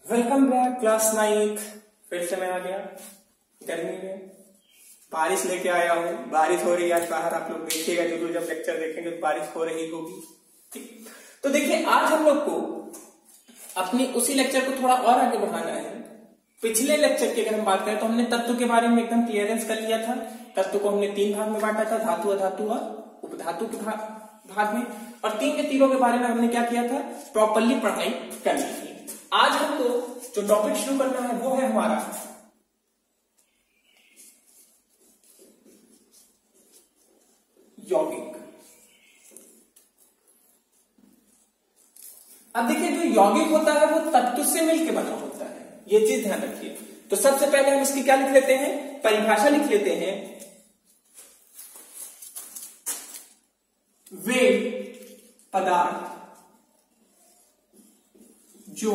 Welcome back class 9th। फिर से मैं आ गया गर्मी में, बारिश लेके आया हूँ। बारिश हो रही है आज बाहर, आप लोग देखिएगा जरूर, जब लेक्चर देखेंगे तो बारिश हो रही होगी। ठीक, तो देखिए आज हम लोग को अपनी उसी लेक्चर को थोड़ा और आगे बढ़ाना है। पिछले लेक्चर की अगर हम बात करें तो हमने तत्व के बारे में एकदम क्लियरेंस कर लिया था। तत्व को हमने 3 भाग में बांटा था, धातु, अधातु और उपधातु के भाग में, और 3 के तीरों के बारे में हमने क्या किया था, प्रॉपरली पढ़ाई कर ली थी। आज हमको जो टॉपिक शुरू करना है वो है हमारा यौगिक। अब देखिए जो यौगिक होता है वो तत्व से मिलकर बना होता है, ये चीज ध्यान रखिए। तो सबसे पहले हम इसकी क्या लिख लेते हैं, परिभाषा लिख लेते हैं। वे पदार्थ जो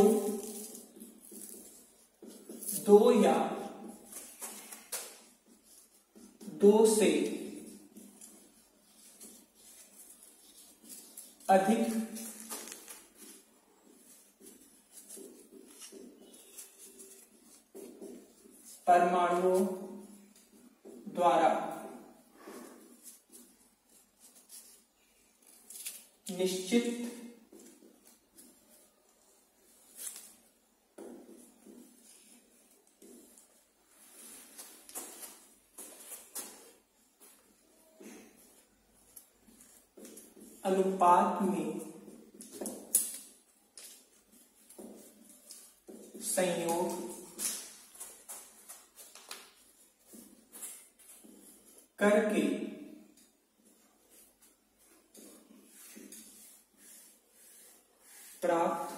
दो या दो से अधिक परमाणुओं द्वारा निश्चित अनुपात में संयोग करके प्राप्त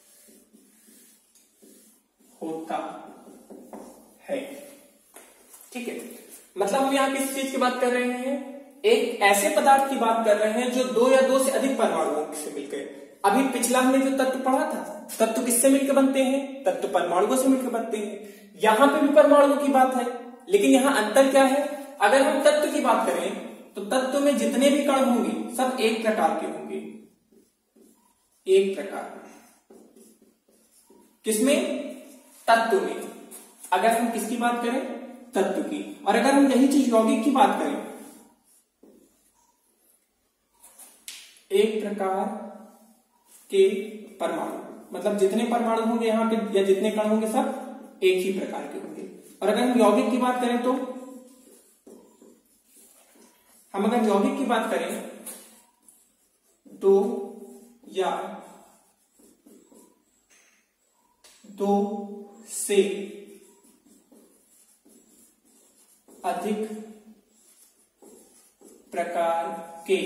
होता है। ठीक है, मतलब हम यहां किस चीज की बात कर रहे हैं, एक ऐसे पदार्थ की बात कर रहे हैं जो 2 या 2 से अधिक परमाणुओं से मिलकर। अभी पिछला हमने जो तत्व पढ़ा था, तत्व किससे मिलकर बनते हैं, तत्व परमाणुओं से मिलकर बनते हैं। यहां पे भी परमाणुओं की बात है, लेकिन यहां अंतर क्या है, अगर हम तत्व की बात करें तो तत्व में जितने भी कण होंगे सब एक प्रकार के होंगे, एक प्रकार। किसमें, तत्व में। अगर हम किसकी बात करें, तत्व की। और अगर हम यही चीज यौगिक की बात करें, एक प्रकार के परमाणु, मतलब जितने परमाणु होंगे यहां पे या जितने कण होंगे सब एक ही प्रकार के होंगे। और अगर हम यौगिक की बात करें तो हम अगर यौगिक की बात करें 2 या 2 से अधिक प्रकार के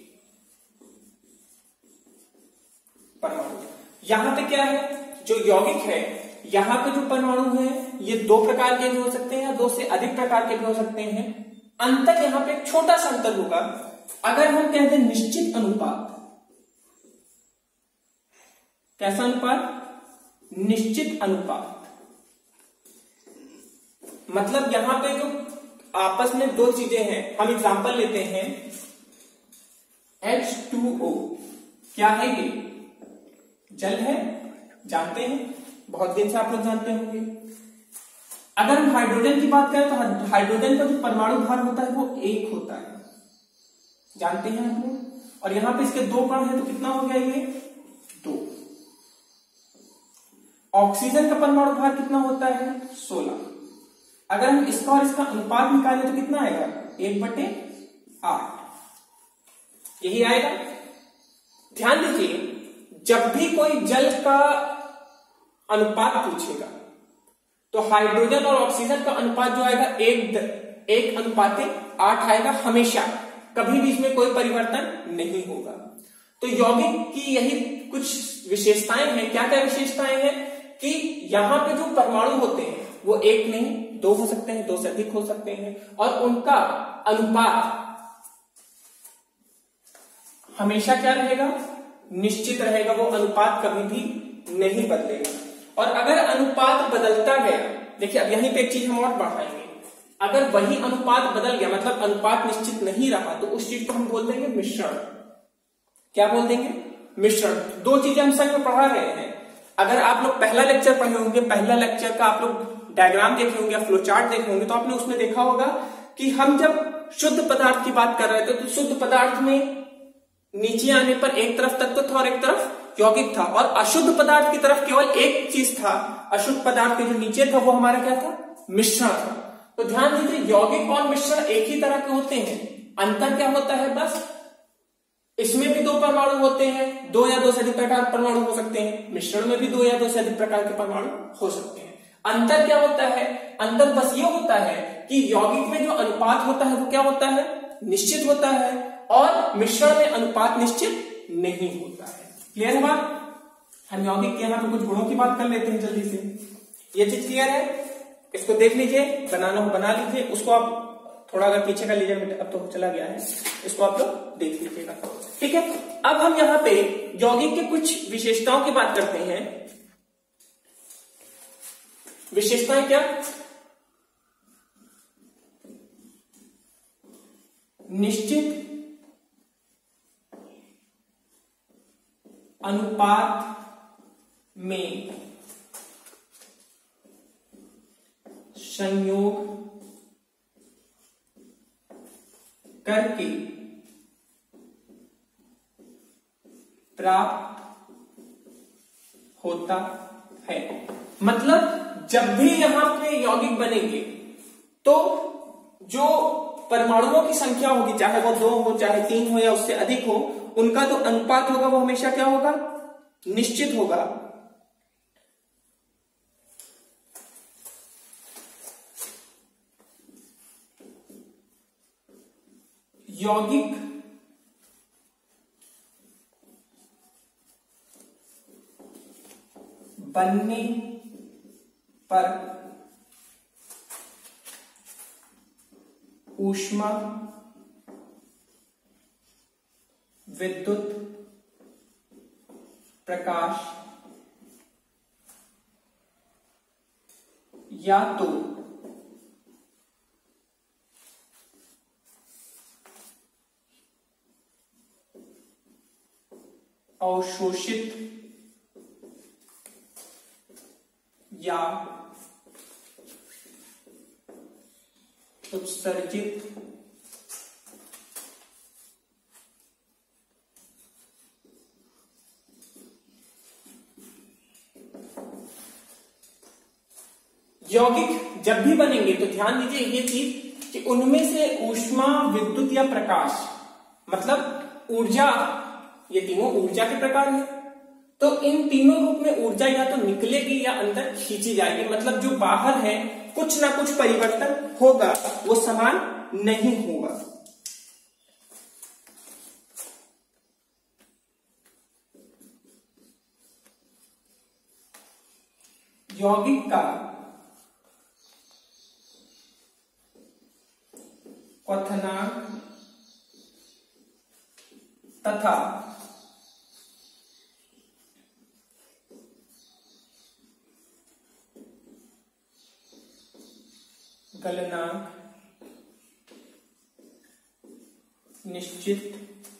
परमाणु। यहां पे क्या है, जो यौगिक है यहां पे जो परमाणु है ये 2 प्रकार के भी हो सकते हैं या 2 से अधिक प्रकार के भी हो सकते हैं। अंतर यहां पे एक छोटा सा अंतर होगा, अगर हम कहते हैं निश्चित अनुपात। कैसा अनुपात, निश्चित अनुपात, मतलब यहां पे जो आपस में 2 चीजें हैं, हम एग्जांपल लेते हैं H2O। क्या है ये, जल है, जानते हैं, बहुत दिन से आप लोग जानते होंगे। अगर हम हाइड्रोजन की बात करें तो हाइड्रोजन का जो परमाणु भार होता है वो 1 होता है, जानते हैं आप लोग। और यहां पे इसके 2 कण है तो कितना हो गया ये, 2। ऑक्सीजन का परमाणु भार कितना होता है, 16। अगर हम इसका और इसका अनुपात निकालें तो कितना आएगा, 1/8, यही आएगा। ध्यान दीजिए, जब भी कोई जल का अनुपात पूछेगा तो हाइड्रोजन और ऑक्सीजन का अनुपात जो आएगा 1:8 आएगा हमेशा, कभी भी इसमें कोई परिवर्तन नहीं होगा। तो यौगिक की यही कुछ विशेषताएं हैं। क्या क्या विशेषताएं हैं कि यहां पे जो परमाणु होते हैं वो 1 नहीं 2 हो सकते हैं, 2 से अधिक हो सकते हैं, और उनका अनुपात हमेशा क्या रहेगा, निश्चित रहेगा। वो अनुपात कभी भी नहीं बदलेगा। और अगर अनुपात बदलता गया, देखिए अब यहीं पे एक चीज हम और बढ़ाएंगे, अगर वही अनुपात बदल गया, मतलब अनुपात निश्चित नहीं रहा, तो उस चीज को हम बोल देंगे मिश्रण। क्या बोल देंगे, मिश्रण। 2 चीजें हम संग में पढ़ा रहे हैं। अगर आप लोग पहला लेक्चर पढ़े होंगे, पहला लेक्चर का आप लोग डायग्राम देखे होंगे, फ्लो चार्ट देखे होंगे, तो आपने उसमें देखा होगा कि हम जब शुद्ध पदार्थ की बात कर रहे थे तो शुद्ध पदार्थ में नीचे आने पर एक तरफ तत्व था और एक तरफ यौगिक था, और अशुद्ध पदार्थ की तरफ केवल एक चीज था, अशुद्ध पदार्थ के जो नीचे था वो हमारा क्या था, मिश्रण था। तो ध्यान दीजिए यौगिक और मिश्रण एक ही तरह के होते हैं, अंतर क्या होता है, बस इसमें भी 2 परमाणु होते हैं, 2 या 2 से अधिक प्रकार परमाणु हो सकते हैं, मिश्रण में भी 2 या 2 से अधिक प्रकार के परमाणु हो सकते हैं। अंतर क्या होता है, अंतर बस ये होता है कि यौगिक में जो अनुपात होता है वो क्या होता है, निश्चित होता है, और मिश्रण में अनुपात निश्चित नहीं होता है। क्लियर है बात? हम यौगिक के यहाँ पे कुछ गुणों की बात कर लेते हैं जल्दी से। ये चीज क्लियर है? इसको देख लीजिए, बनाना हो बना लीजिए, उसको आप थोड़ा अगर पीछे का लीजिए, अब तो चला गया है, इसको आप लोग देख लीजिएगा। ठीक है, अब हम यहाँ पे यौगिक के कुछ विशेषताओं की बात करते हैं। विशेषताएं क्या, निश्चित अनुपात में संयोग करके प्राप्त होता है। मतलब जब भी यहां पे यौगिक बनेंगे तो जो परमाणुओं की संख्या होगी, चाहे वो 2 हो, चाहे 3 हो या उससे अधिक हो, उनका जो अनुपात होगा वो हमेशा क्या होगा, निश्चित होगा। यौगिक बनने पर ऊष्मा, विद्युत, प्रकाश या तो अवशोषित या उत्सर्जित यौगिक जब भी बनेंगे तो ध्यान दीजिए ये चीज कि उनमें से ऊष्मा, विद्युत या प्रकाश, मतलब ऊर्जा, ये तीनों ऊर्जा के प्रकार हैं, तो इन तीनों रूप में ऊर्जा या तो निकलेगी या अंदर खींची जाएगी। मतलब जो बाहर है कुछ ना कुछ परिवर्तन होगा, वो समान नहीं होगा। यौगिक का क्वथनांक तथा गलनांक निश्चित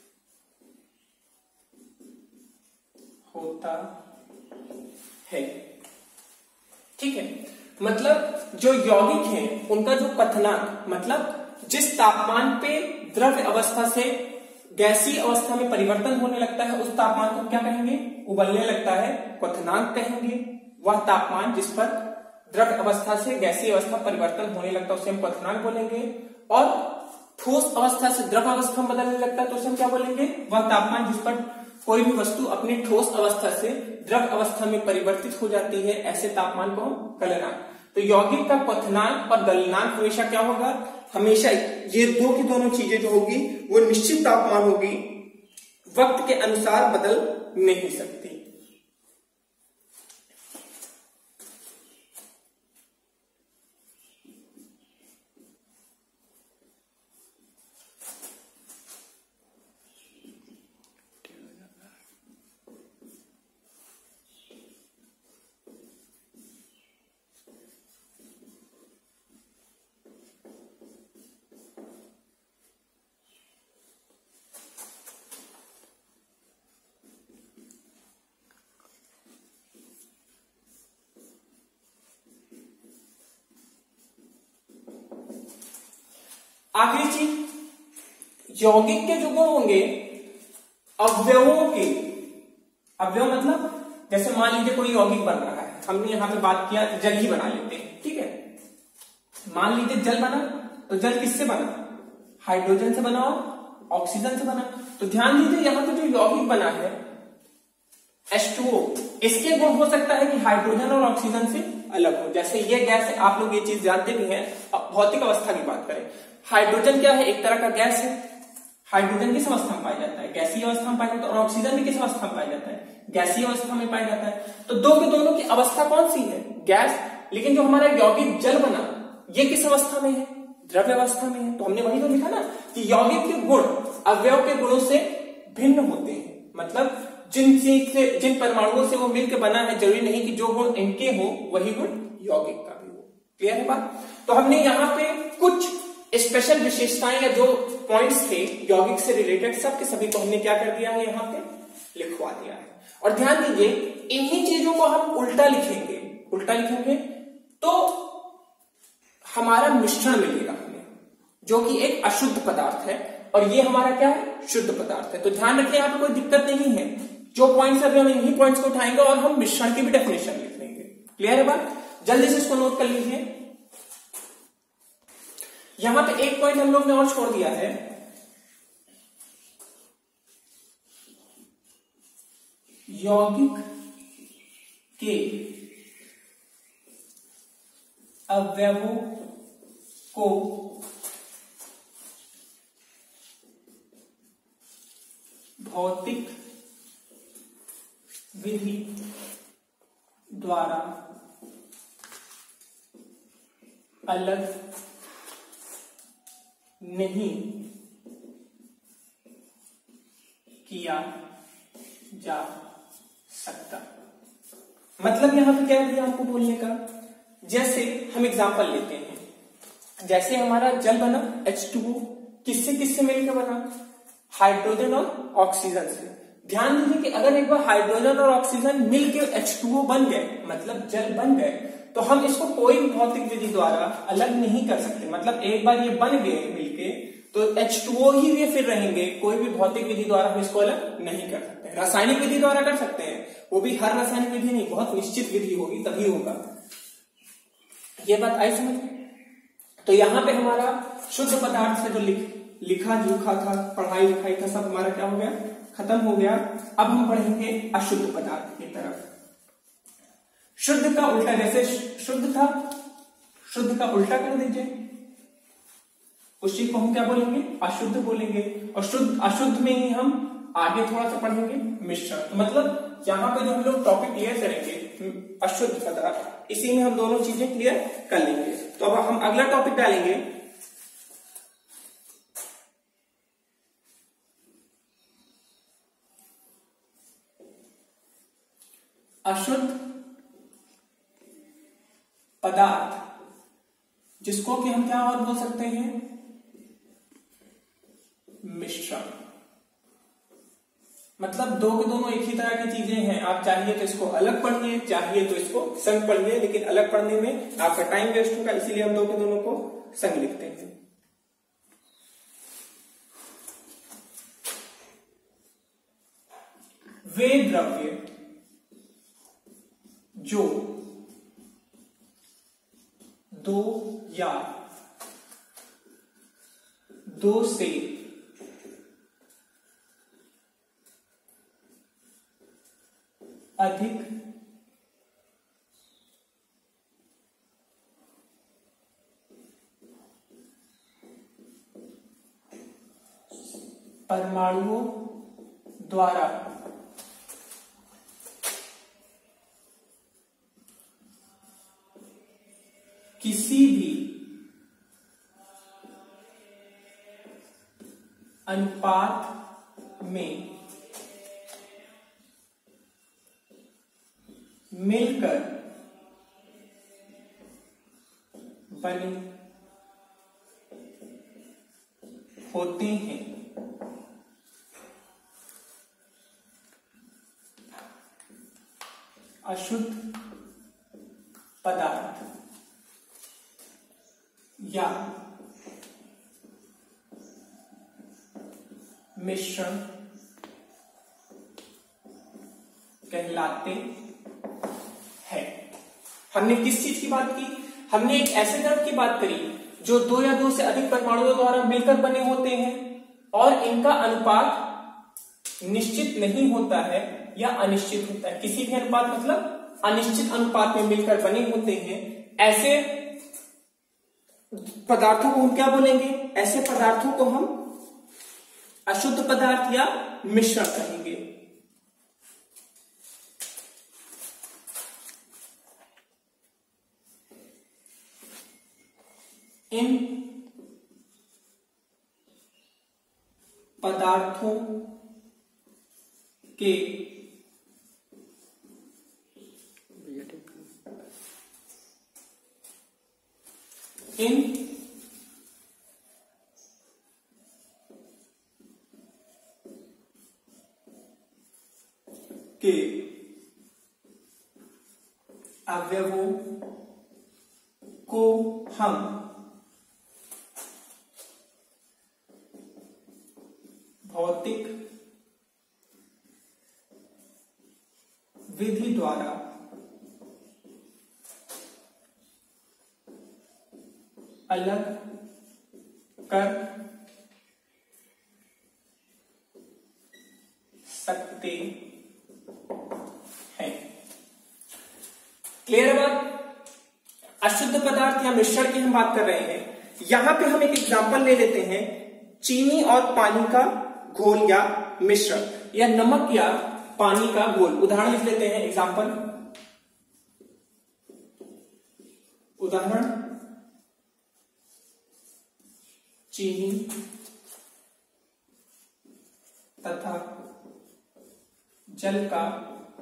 होता है। ठीक है, मतलब जो यौगिक हैं उनका जो क्वथनांक, मतलब जिस तापमान पे द्रव्य अवस्था से गैसीय अवस्था में परिवर्तन होने लगता है उस तापमान को क्या कहेंगे, उबलने लगता है, क्वथनांक कहेंगे। वह तापमान जिस पर द्रव्य अवस्था से गैसीय अवस्था परिवर्तन होने लगता है उसे हम क्वथनांक बोलेंगे। और ठोस अवस्था से द्रव अवस्था में बदलने लगता है तो उसे हम क्या बोलेंगे, वह तापमान जिस पर कोई भी वस्तु अपनी ठोस अवस्था से द्रव अवस्था में परिवर्तित हो जाती है, ऐसे तापमान को हम गलनांक। तो यौगिक का क्वथनांक और गलनांक हमेशा क्या होगा, हमेशा ये दो की दोनों चीजें जो होगी वो निश्चित तापमान होगी, वक्त के अनुसार बदल नहीं सकती। आखिरी चीज, यौगिक के जो गुण होंगे अवयवों के, अवयव मतलब जैसे मान लीजिए कोई यौगिक बन रहा है, हमने यहां पे बात किया जल ही बना लेते हैं, ठीक है। मान लीजिए जल बना, तो जल किससे बना, हाइड्रोजन से बना और ऑक्सीजन से बना। तो ध्यान दीजिए यहां पे जो यौगिक बना है H2O, इसके गुण हो सकता है कि हाइड्रोजन और ऑक्सीजन से अलग हो। जैसे ये गैस है, आप लोग ये चीज जानते भी हैं। अब भौतिक अवस्था की बात करें, हाइड्रोजन क्या है, एक तरह का गैस है। हाइड्रोजन किस अवस्था में पाया जाता है, गैसीय अवस्था में पाया जाता है, और ऑक्सीजन भी किस अवस्था में पाया जाता है, गैसीय अवस्था में पाया जाता है। तो दो के दोनों की अवस्था कौन सी है, गैस। लेकिन जो हमारा यौगिक जल बना, ये किस अवस्था में है, द्रव्य अवस्था में है। तो हमने वही तो लिखा ना कि यौगिक के गुण अवयव के गुणों से भिन्न होते हैं। मतलब जिन परमाणुओं से वो मिलकर बना है, जरूरी नहीं कि जो गुण इनके हो वही गुण यौगिक का भी हो। क्लियर है बात। तो हमने यहाँ पे कुछ स्पेशल विशेषताएं या जो पॉइंट्स थे यौगिक से रिलेटेड, सब के सभी को हमने क्या कर दिया है, यहाँ पे लिखवा दिया है। और ध्यान दीजिए इन्हीं चीजों को हम उल्टा लिखेंगे, उल्टा लिखेंगे तो हमारा मिश्रण मिलेगा हमें, जो कि एक अशुद्ध पदार्थ है, और ये हमारा क्या है, शुद्ध पदार्थ है। तो ध्यान रखिए यहाँ पे कोई दिक्कत नहीं है, जो पॉइंट्स अभी हम इन्हीं पॉइंट्स को उठाएंगे और हम मिश्रण की भी डेफिनेशन लिख लेंगे। क्लियर है बात। जल्दी से इसको नोट कर लीजिए। यहां पे एक पॉइंट हम लोग ने और छोड़ दिया है, यौगिक के अवयवों को भौतिक विधि द्वारा अलग नहीं किया जा सकता। मतलब यहां पे क्या है आपको बोलने का, जैसे हम एग्जांपल लेते हैं, जैसे हमारा जल बना H2O, किससे किससे मिलकर बना, हाइड्रोजन और ऑक्सीजन से। ध्यान दीजिए कि अगर एक बार हाइड्रोजन और ऑक्सीजन मिलकर H2O बन गए, मतलब जल बन गए, तो हम इसको कोई भी भौतिक विधि द्वारा अलग नहीं कर सकते। मतलब एक बार ये बन गए मिलके तो H2O ही ये फिर रहेंगे, कोई भी भौतिक विधि द्वारा हम इसको अलग नहीं कर सकते। रासायनिक विधि द्वारा कर सकते हैं, वो भी हर रासायनिक विधि नहीं, बहुत निश्चित विधि होगी तभी होगा। ये बात आई समझ में। तो यहाँ पे हमारा शुद्ध पदार्थ से जो लिखा जोखा था, पढ़ाई लिखाई था, सब हमारा क्या हो गया, खत्म हो गया। अब हम पढ़ेंगे अशुद्ध पदार्थ की तरफ। शुद्ध का उल्टा, जैसे शुद्ध था, शुद्ध का उल्टा कर दीजिए, उस चीज को हम क्या बोलेंगे, अशुद्ध बोलेंगे। और शुद्ध अशुद्ध में ही हम आगे थोड़ा सा पढ़ेंगे मिश्रण। तो मतलब यहाँ पे जो हम लोग टॉपिक क्लियर करेंगे अशुद्ध पदार्थ, इसी में हम दोनों चीजें क्लियर कर लेंगे। तो अब हम अगला टॉपिक डालेंगे अशुद्ध पदार्थ, जिसको कि हम क्या और बोल सकते हैं, मिश्रण। मतलब दो के दोनों एक ही तरह की चीजें हैं, आप चाहिए तो इसको अलग पढ़िए, चाहिए तो इसको संग पढ़िए, लेकिन अलग पढ़ने में आपका टाइम वेस्ट होगा, इसीलिए हम दो के दोनों को संग लिखते हैं। वे द्रव्य जो दो या दो से अधिक परमाणुओं द्वारा किसी भी अनुपात में मिलकर बने होते हैं। अशुद्ध पदार्थ या मिश्रण कहलाते हैं। हमने किस चीज की बात की? हमने एक ऐसे द्रव की बात करी जो दो या दो से अधिक परमाणुओं द्वारा मिलकर बने होते हैं और इनका अनुपात निश्चित नहीं होता है या अनिश्चित होता है। किसी भी अनुपात मतलब अनिश्चित अनुपात में मिलकर बने होते हैं। ऐसे पदार्थों को हम क्या बोलेंगे? ऐसे पदार्थों को हम अशुद्ध पदार्थ या मिश्रण कहेंगे। इन पदार्थों के अवयवों को हम भौतिक विधि द्वारा अलग कर सकते हैं। क्लियर बात? अशुद्ध पदार्थ या मिश्रण की हम बात कर रहे हैं। यहां पे हम एक एग्जांपल ले लेते हैं, चीनी और पानी का घोल या मिश्रण, या नमक या पानी का घोल। उदाहरण लिख लेते हैं, एग्जांपल। उदाहरण, चीनी तथा जल का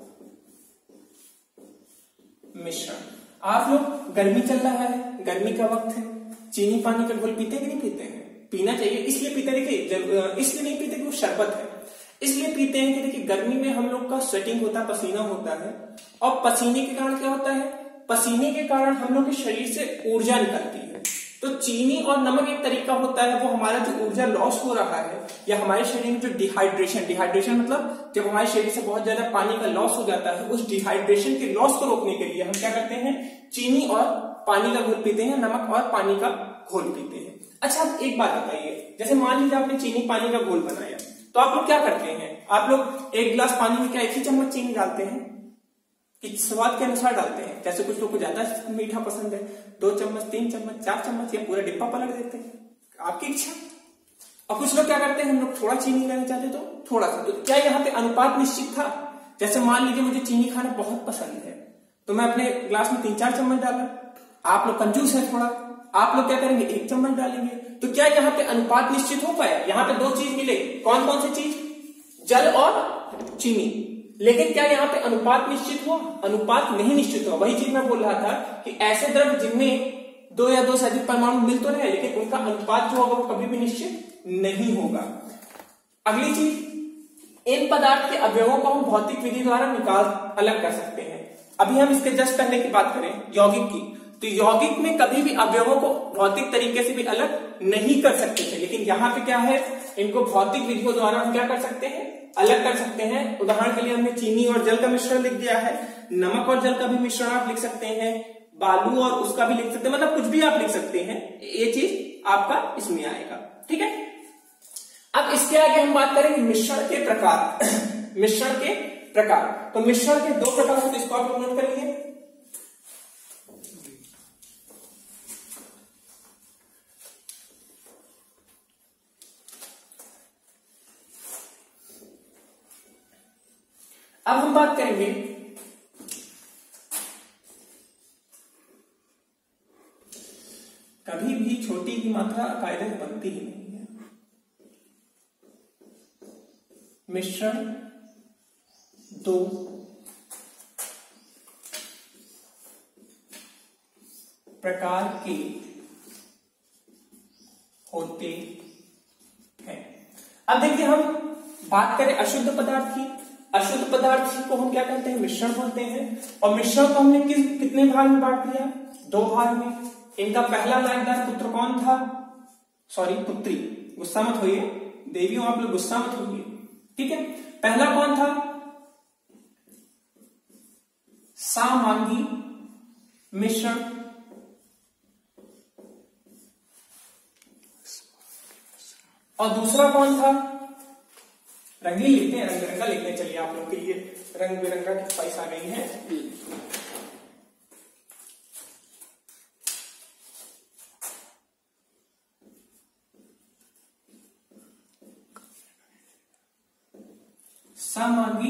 मिश्रण। आप लोग, गर्मी चल रहा है, गर्मी का वक्त है, चीनी पानी का घोल पीते हैं कि नहीं पीते हैं? पीना चाहिए। इसलिए पीते हैं, देखिए इसलिए नहीं पीते कि वो शरबत है, इसलिए पीते हैं कि देखिए गर्मी में हम लोग का स्वेटिंग होता है, पसीना होता है, और पसीने के कारण क्या होता है? पसीने के कारण हम लोग के शरीर से ऊर्जा निकलती है। तो चीनी और नमक एक तरीका होता है, वो हमारा जो ऊर्जा लॉस हो रहा है या हमारे शरीर में जो डिहाइड्रेशन मतलब जब हमारे शरीर से बहुत ज्यादा पानी का लॉस हो जाता है, उस डिहाइड्रेशन के लॉस को रोकने के लिए हम क्या करते हैं? चीनी और पानी का घोल पीते हैं, नमक और पानी का घोल पीते हैं। अच्छा, अब एक बात बताइए, जैसे मान लीजिए आपने चीनी पानी का घोल बनाया, तो आप लोग क्या करते हैं? आप लोग एक गिलास पानी में क्या एक ही चम्मच चीनी डालते हैं कि स्वाद के अनुसार डालते हैं? जैसे कुछ लोग को ज्यादा मीठा पसंद है, 2 चम्मच, 3 चम्मच, 4 चम्मच, या पूरा डिब्बा पलट देते हैं, आपकी इच्छा। और कुछ लोग क्या करते हैं, हम लोग थोड़ा चीनी लेना चाहते तो थोड़ा सा। तो क्या यहाँ पे अनुपात निश्चित था? जैसे मान लीजिए मुझे चीनी खाना बहुत पसंद है, तो मैं अपने ग्लास में 3-4 चम्मच डाला। आप लोग कंजूस है थोड़ा, आप लोग क्या करेंगे? 1 चम्मच डालेंगे। तो क्या यहाँ पे अनुपात निश्चित हो पाया? यहाँ पे 2 चीज मिले, कौन कौन सी चीज? जल और चीनी। लेकिन क्या यहाँ पे अनुपात निश्चित हुआ? अनुपात नहीं निश्चित हुआ। वही चीज मैं बोल रहा था कि ऐसे द्रव जिनमें 2 या 2 से अधिक परमाणु मिल तो रहे, लेकिन उनका अनुपात जो होगा वो कभी भी निश्चित नहीं होगा। अगली चीज, इन पदार्थ के अवयवों को हम भौतिक विधि द्वारा निकाल अलग कर सकते हैं। अभी हम इसके जस्ट पहले की बात करें, यौगिक की, तो यौगिक में कभी भी अवयवों को भौतिक तरीके से भी अलग नहीं कर सकते थे, लेकिन यहाँ पे क्या है? इनको भौतिक विधियों द्वारा हम क्या कर सकते हैं? अलग कर सकते हैं। उदाहरण के लिए हमने चीनी और जल का मिश्रण लिख दिया है, नमक और जल का भी मिश्रण आप लिख सकते हैं, बालू और उसका भी लिख सकते हैं, मतलब कुछ भी आप लिख सकते हैं। ये चीज आपका इसमें आएगा, ठीक है। अब इसके आगे हम बात करेंगे मिश्रण के प्रकार। मिश्रण के प्रकार, तो मिश्रण के 2 प्रकार होते हैं, इसको आप नोट कर लीजिए। अब हम बात करेंगे कभी भी छोटी की मात्रा कायदे से बनती ही नहीं है। मिश्रण 2 प्रकार के होते हैं। अब देखिए, हम बात करें अशुद्ध पदार्थ की। अशुद्ध पदार्थ को हम क्या कहते हैं? मिश्रण बोलते हैं। और मिश्रण को हमने कितने भाग में बांट दिया? 2 भाग में। इनका पहला लाइनदार पुत्र कौन था? सॉरी, पुत्री, गुस्सा मत होइए, देवियों आप लोग गुस्सा मत होइए, ठीक है। पहला कौन था? सामांगी मिश्रण। और दूसरा कौन था? रंगीन लिखते हैं, रंग बिरंगा लिखते हैं। चलिए आप लोग के लिए रंग बिरंगा की ख्वाहिश आ गई है। सामांगी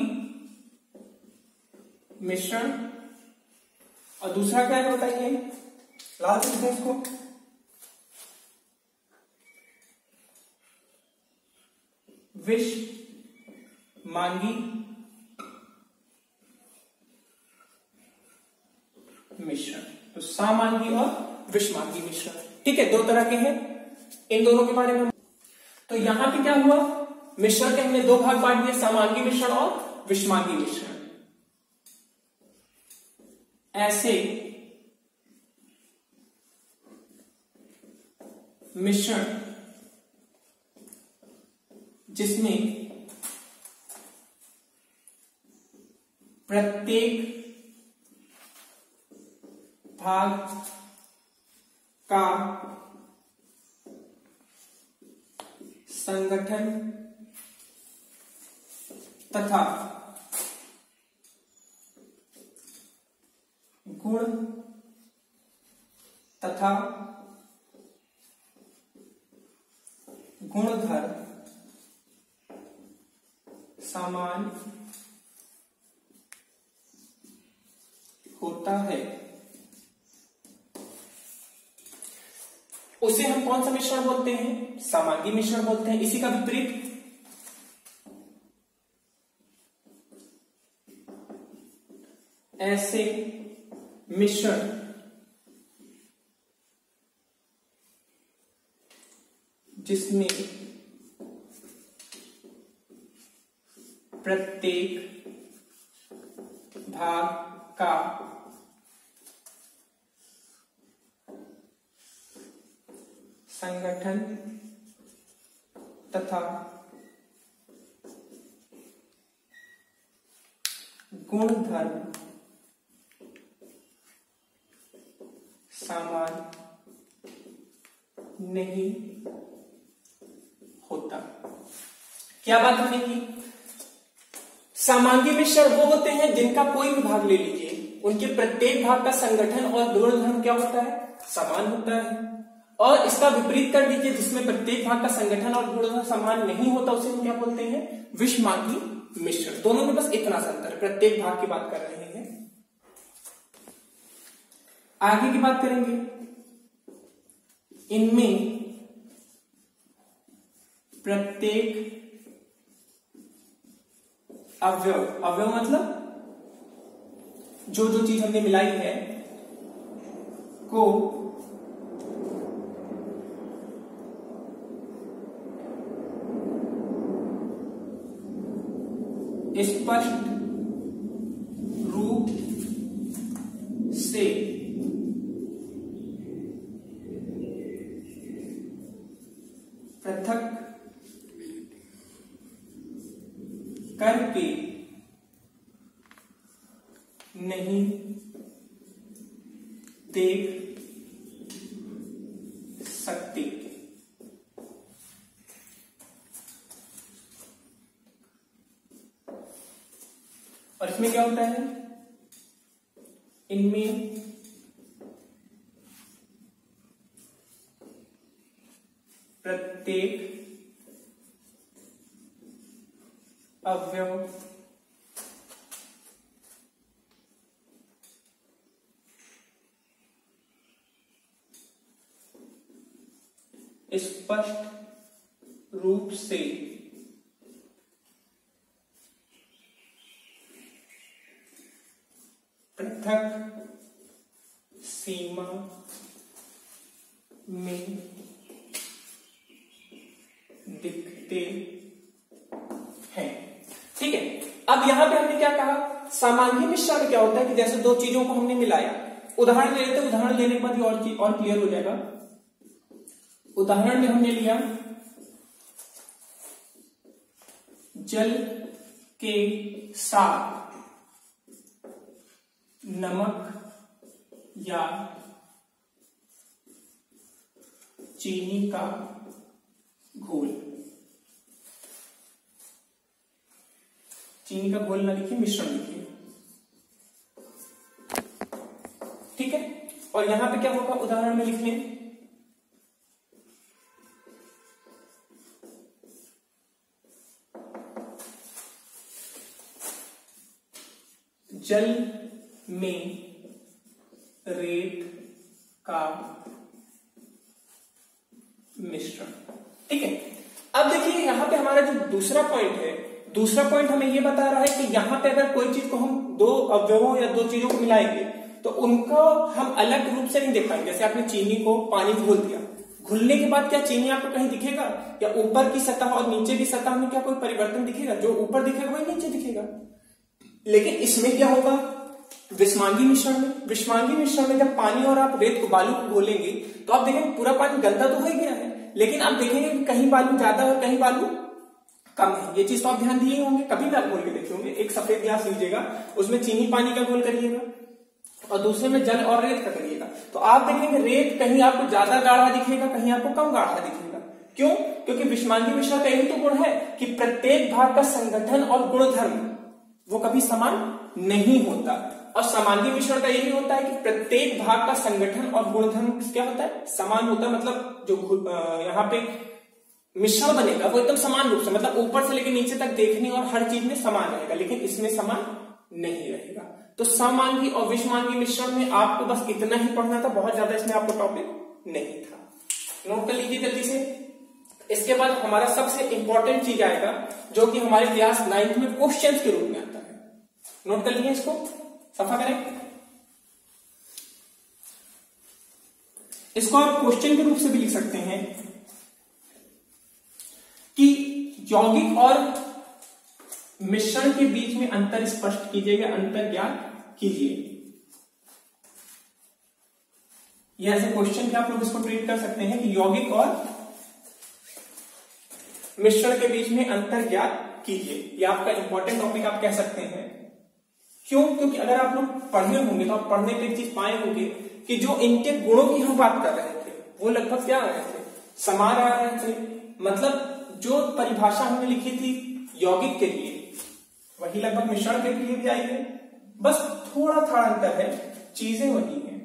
मिश्रण और दूसरा क्या है बताइए? लाल से लिखते हैं इसको। विषमांगी मिश्रण। तो सामांगी और विषमांगी मिश्रण, ठीक है, दो तरह के हैं। इन दोनों के बारे में तो यहां पे क्या हुआ? मिश्रण के हमने दो भाग बांट दिए, सामांगी मिश्रण और विषमांगी मिश्रण। ऐसे मिश्रण जिसमें प्रत्येक भाग का संगठन तथा गुण तथा गुणधर्म समान होता है, उसे हम कौन सा मिश्रण बोलते हैं? सामांगी मिश्रण बोलते हैं। इसी का विपरीत ऐसे मिश्रण जिसमें प्रत्येक भाग का संगठन तथा गुणधर्म समान नहीं होता। क्या बात होने की? सामांगी मिश्रण वो होते हैं जिनका कोई भी भाग ले लीजिए, उनके प्रत्येक भाग का संगठन और गुणधर्म क्या होता है? समान होता है। और इसका विपरीत कर दीजिए, जिसमें प्रत्येक भाग का संगठन और गुणधर्म समान नहीं होता, उसे हम क्या बोलते हैं? विषमांगी मिश्रण। दोनों में बस इतना सा अंतर है, प्रत्येक भाग की बात कर रहे हैं। आगे की बात करेंगे। इनमें प्रत्येक अवयव, अवयव मतलब जो जो चीज हमने मिलाई है को स्पष्ट रूप से पृथक करके नहीं देख सकते। और इसमें क्या होता है? इनमें प्रत्येक अवयव स्पष्ट रूप से पृथक सीमा में दिखते हैं। ठीक है, अब यहां पे हमने क्या कहा? सामांगी मिश्रण में क्या होता है कि जैसे दो चीजों को हमने मिलाया, उदाहरण ले लेते, उदाहरण लेने के बाद और चीज और क्लियर हो जाएगा। उदाहरण में हमने लिया जल के साथ नमक या चीनी का घोल, चीनी का घोल ना लिखिए, मिश्रण लिखिए, ठीक है। और यहां पे क्या होगा, उदाहरण में लिख लें, जल में रेत का मिश्रण, ठीक है। अब देखिए यहां पे हमारा जो दूसरा पॉइंट है, दूसरा पॉइंट हमें यह बता रहा है कि यहां पे अगर कोई चीज को हम दो अवयवों या दो चीजों को मिलाएंगे तो उनको हम अलग रूप से नहीं देख पाएंगे। जैसे आपने चीनी को पानी घोल दिया, घुलने के बाद क्या चीनी आपको कहीं दिखेगा, या ऊपर की सतह और नीचे की सतह में क्या कोई परिवर्तन दिखेगा? जो ऊपर दिखेगा वही नीचे दिखेगा। लेकिन इसमें क्या होगा, विषमांगी मिश्रण में, विषमांगी मिश्रण में जब पानी और आप रेत को बालू को घोलेंगे तो आप देखेंगे पूरा पानी गलता तो हो गया है, लेकिन आप देखेंगे कि कहीं बालू ज्यादा और कहीं बालू कम है। ये चीज तो आप ध्यान दिए होंगे, कभी भी आप घोल के देखे होंगे। एक सफेद गिलास लीजिएगा, उसमें चीनी पानी का घोल करिएगा और दूसरे में जल और रेत का करिएगा, तो आप देखेंगे रेत कहीं आपको ज्यादा गाढ़ा दिखेगा, कहीं आपको कम गाढ़ा दिखेगा। क्यों? क्योंकि विषमांगी मिश्रण का यही तो गुण है कि प्रत्येक भाग का संगठन और गुणधर्म वो कभी समान नहीं होता, और समांगी मिश्रण का यही होता है कि प्रत्येक भाग का संगठन और गुणधर्म क्या होता है, समान होता है। मतलब जो यहाँ पे मिश्रण बनेगा वो एकदम समान रूप से, मतलब ऊपर से लेकर नीचे तक देखने और हर चीज में समान रहेगा, लेकिन इसमें समान नहीं रहेगा। तो समांगी और विषमांगी मिश्रण में आपको बस इतना ही पढ़ना था, बहुत ज्यादा इसमें आपको टॉपिक नहीं था। नोट कर लीजिए जल्दी से। इसके बाद हमारा सबसे इंपॉर्टेंट चीज आएगा जो कि हमारे क्लास 9th में क्वेश्चंस के रूप में आता है। नोट कर लीजिए, इसको सफा करें। इसको आप क्वेश्चन के रूप से भी लिख सकते हैं कि यौगिक और मिश्रण के बीच में अंतर स्पष्ट कीजिएगा, अंतर ज्ञात कीजिए। यह ऐसे क्वेश्चन के आप लोग इसको ट्रीट कर सकते हैं कि यौगिक और मिश्रण के बीच में अंतर ज्ञात कीजिए। यह आपका इंपॉर्टेंट टॉपिक आप कह सकते हैं। क्यों? क्योंकि अगर आप लोग पढ़े होंगे तो आप पढ़ने पे एक चीज पाए होंगे कि जो इनके गुणों की हम बात कर रहे थे वो लगभग क्या आ रहे थे, समान आ रहे थे। मतलब जो परिभाषा हमने लिखी थी यौगिक के लिए वही लगभग मिश्रण के लिए भी आई है, बस थोड़ा थोड़ा अंतर है, चीजें वही हैं।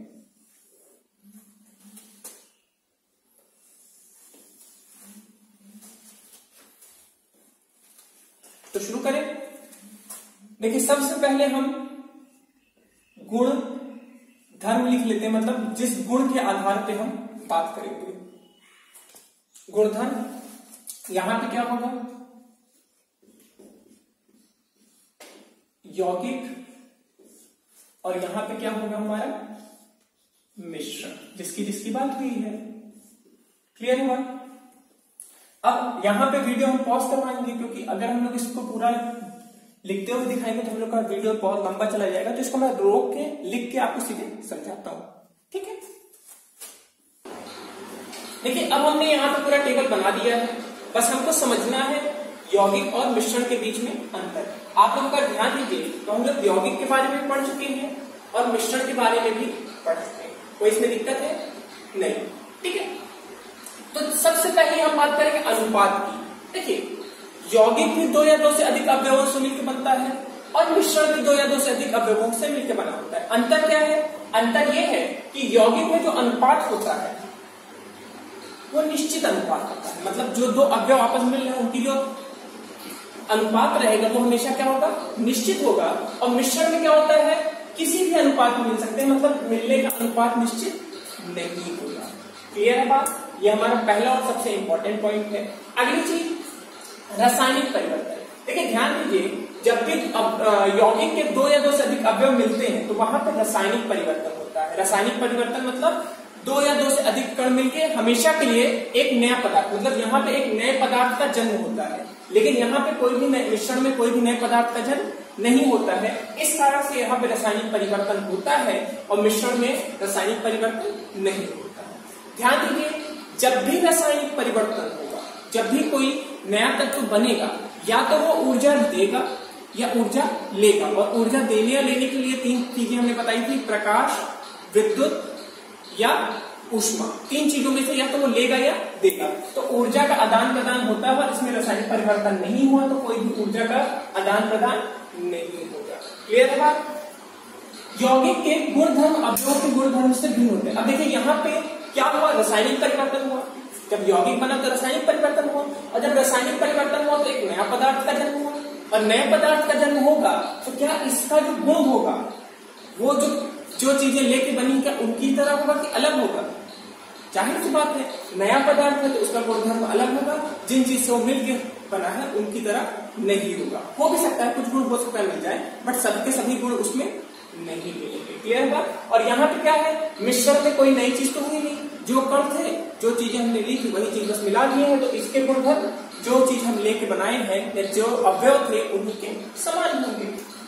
तो शुरू करें। देखिए सबसे पहले हम गुण धर्म लिख लेते हैं, मतलब जिस गुण के आधार पे हम बात करेंगे। गुणधर्म, यहां पे क्या होगा, यौगिक, और यहां पे क्या होगा हमारा मिश्रण, जिसकी जिसकी बात हुई है। क्लियर हुआ? अब यहां पे वीडियो हम पॉज करवाएंगे, क्योंकि अगर हम लोग इसको पूरा लिखते हुए दिखाएंगे तो हम लोग का वीडियो बहुत लंबा चला जाएगा। तो इसको मैं रोक के लिख के आपको सीधे समझाता हूं, ठीक है। देखिए अब हमने यहां पे पूरा टेबल बना दिया है, बस हमको समझना है यौगिक और मिश्रण के बीच में अंतर। आप लोगों का ध्यान दीजिए, तो हम लोग यौगिक के बारे में पढ़ चुके हैं और मिश्रण के बारे में भी पढ़ चुके हैं, कोई इसमें दिक्कत है नहीं, ठीक है। तो सबसे पहले हम बात करेंगे अनुपात की। देखिए यौगिक भी 2 या 2 से अधिक अवयवों से मिलकर बनता है और मिश्रण भी 2 या 2 से अधिक अवयवों से मिलकर बना होता है। अंतर क्या है? अंतर यह है कि यौगिक में जो अनुपात होता है वो निश्चित अनुपात होता है, मतलब जो 2 अवयव आपस में मिल रहे हैं उनकी जो अनुपात रहेगा वो हमेशा क्या होगा, निश्चित होगा। और मिश्रण में क्या होता है, किसी भी अनुपात में मिल सकते हैं, मतलब मिलने का अनुपात निश्चित नहीं होगा। क्लियर है बात? ये हमारा पहला और सबसे इंपॉर्टेंट पॉइंट है। अगली चीज रासायनिक परिवर्तन। देखिए ध्यान दीजिए, जब भी यौगिक के 2 या 2 से अधिक अवयव मिलते हैं तो वहां पर रासायनिक परिवर्तन होता है। रासायनिक परिवर्तन मतलब 2 या 2 से अधिक कण मिलके हमेशा के लिए एक नया पदार्थ, मतलब यहाँ पे एक नए पदार्थ का जन्म होता है। लेकिन यहाँ पे कोई भी मिश्रण में कोई भी नए पदार्थ का जन्म नहीं होता है। इस कारण से यहाँ पे रासायनिक परिवर्तन होता है और मिश्रण में रासायनिक परिवर्तन नहीं होता है। ध्यान दीजिए, जब भी रासायनिक परिवर्तन होगा, जब भी कोई नया तत्व बनेगा या तो वो ऊर्जा देगा या ऊर्जा लेगा, और ऊर्जा देने या लेने के लिए 3 चीजें हमने बताई थी, प्रकाश, विद्युत या ऊष्मा। 3 चीजों में से या तो वो लेगा या देगा। तो ऊर्जा का आदान प्रदान होता है और इसमें रासायनिक परिवर्तन नहीं हुआ तो कोई भी ऊर्जा का आदान प्रदान नहीं होगा। क्लियर है बात? यौगिक के गुणधर्म अवयव के गुणधर्म से भिन्न होते हैं। अब देखिए यहाँ पे क्या हुआ, रासायनिक परिवर्तन हुआ। जब यौगिक बना तो रासायनिक परिवर्तन हुआ, और जब रासायनिक परिवर्तन हुआ तो एक नया पदार्थ का जन्म हुआ, और नए पदार्थ का जन्म होगा तो क्या इसका जो गुण होगा वो जो चीजें लेके बनी क्या उनकी तरह होगा कि अलग होगा? जाहिर सी बात है, नया पदार्थ है तो उसका गुणधर्म अलग होगा, जिन चीज से वो मिलकर बना है उनकी तरह नहीं होगा। हो भी सकता है कुछ गुण हो सकता है मिल जाए, बट सबके सभी गुण उसमें नहीं मिलेंगे। क्लियर बात? और यहाँ पे क्या है, मिश्रण में कोई नई चीज तो हुई नहीं, जो कण थे, जो चीजें हमने ली थी वही चीज बस मिला दिए हैं, तो इसके गुणधर्म जो चीज हम लेके बनाए हैं या जो अवयव थे उन्हीं के समान होंगे।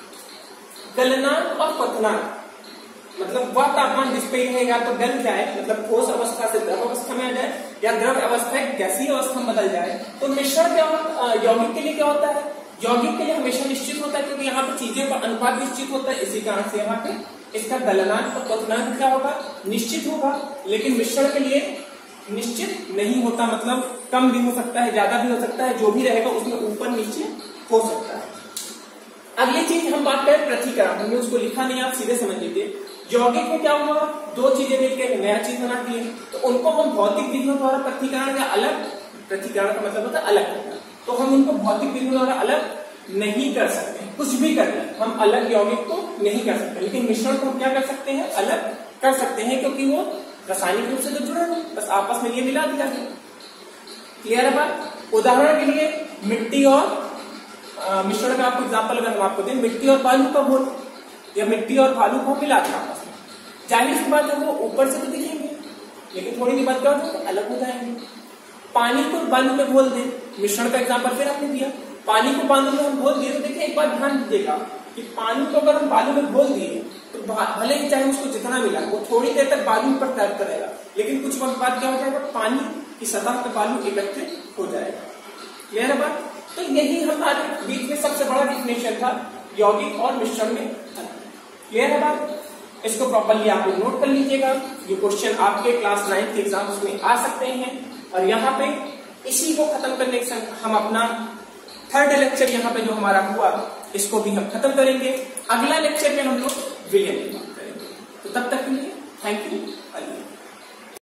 गलनांक और क्वथनांक मतलब वह तापमान जिस पे रहेगा तो गल जाए, मतलब ठोस अवस्था से द्रव अवस्था में आ जाए, या द्रव अवस्था गैसीय अवस्था में बदल जाए। तो मिश्रण क्या यौगिक के लिए क्या होता है, यौगिक के लिए हमेशा निश्चित होता है, क्योंकि यहाँ पे चीजें का अनुपात निश्चित होता है, इसी कारण से यहाँ पे इसका गलनांक और क्वथनांक क्या होगा, निश्चित होगा। लेकिन मिश्रण के लिए निश्चित नहीं होता, मतलब कम भी हो सकता है, ज्यादा भी हो सकता है, जो भी रहेगा उसमें ऊपर नीचे हो सकता है। अब ये चीज हम बात करें पृथक्करण, हमने उसको लिखा नहीं, आप सीधे समझ लीजिए। यौगिक में क्या हुआ, 2 चीजें मिलकर नया चीज बना दी है, तो उनको हम भौतिक विधियों द्वारा पृथक्करण या अलग, पृथक्करण का मतलब होता है अलग करना, तो हम उनको भौतिक विधियों द्वारा अलग नहीं कर सकते। कुछ भी कर लें हम अलग यौगिक को नहीं कर सकते, लेकिन मिश्रण को हम क्या कर सकते हैं, अलग कर सकते हैं, क्योंकि वो रासायनिक रूप से तो जुड़े नहीं, बस आपस में ये मिला दिया गया। क्लियर है बात? उदाहरण के लिए मिट्टी और मिश्रण का आपको एग्जाम्पल अगर हम आपको दें, मिट्टी और बालू का घोल या मिट्टी और बालू को मिला दिया आपस में, जाहिर सी बात है वो ऊपर से तो दिखेंगे, लेकिन थोड़ी देर बाद क्या होता है, अलग हो जाएंगे। पानी को बालू में घोल दें, मिश्रण का एग्जाम्पल फिर आपने दिया, पानी को बालू में हम घोल दिए, तो देखिए एक बार ध्यान दीजिएगा कि पानी को अगर हम बालू में घोल दिए तो भले ही चाहे उसको जितना मिला वो थोड़ी देर तक बालू पर तैरता रहेगा, लेकिन कुछ वक्त बाद क्या हो जाएगा, पानी की सतह पर बालू एकत्रित हो जाएगा। क्लियर है बात? तो यही हमारे बीच में सबसे बड़ा डिफिनेशन था यौगिक और मिश्रण में। क्लियर है बात? इसको प्रॉपर्ली आप लोग नोट कर लीजिएगा, ये क्वेश्चन आपके क्लास 9 के एग्जाम्स में आ सकते हैं। और यहाँ पे इसी को खत्म करने के साथ हम अपना 3rd लेक्चर यहाँ पे जो हमारा हुआ इसको भी हम खत्म करेंगे। अगला लेक्चर में हम लोग विलयन की बात करेंगे। तो तब तक के लिए थैंक यू।